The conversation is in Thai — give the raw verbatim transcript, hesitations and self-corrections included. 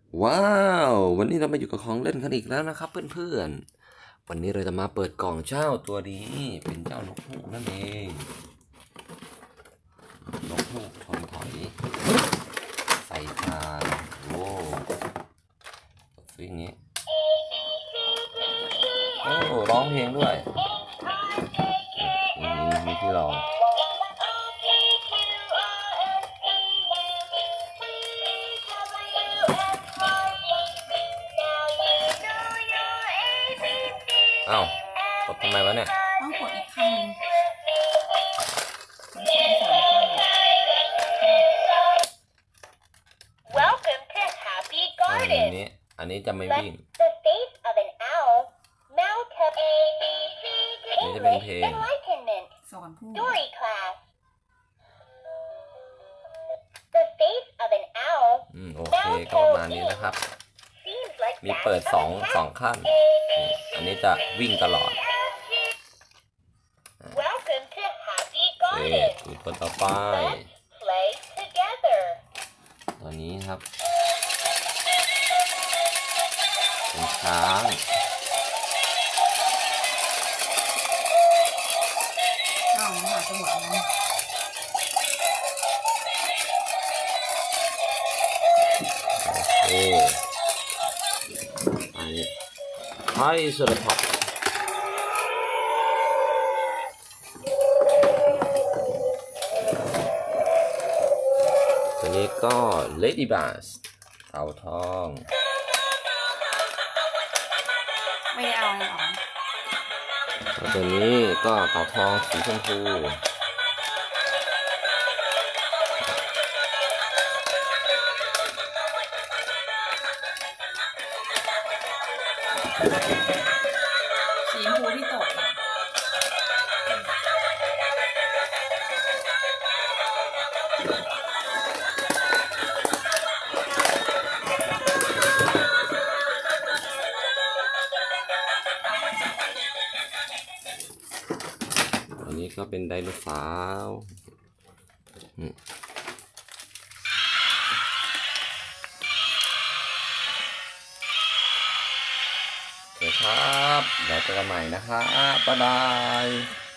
ว้าววันนี้เรามาอยู่กับของเล่นกันอีกแล้วนะครับเพื่อนๆวันนี้เราจะมาเปิดกล่องเจ้าตัวนี้เป็นเจ้านกฮูกนั่นเองนกฮูกชนถอยใส่พานโว้ฟิงนี้โอ้ร้องเพลงด้วยมีมีที่ร้องอ้าวกดทำไมวะเนี่ยต้องกดอีกขั้นนึงอันนี้อันนี้จะไม่วิ่งนี่จะเป็นเพลงสอนผู้อืมโอเคก็ประมาณนี้นะครับมีเปิดสองสองขั้นอันนี้จะวิ่งตลอดโอเคดูตัวต่อไปตัวนี้ครับเป็นช้างอ้าวมันหาจังหวะนั้นโอเคอันนี้ไฮสุดท็อปตัวนี้ก็ Lady Bass เต่าทองไม่ได้เอาอะไรออกตัวนี้ก็เต่าทองสีชมพูสีชมพูที่ตกอันนี้ก็เป็นไดโนเสาร์โอเคครับเดี๋ยวเจอกันใหม่นะครับบ๊ายบาย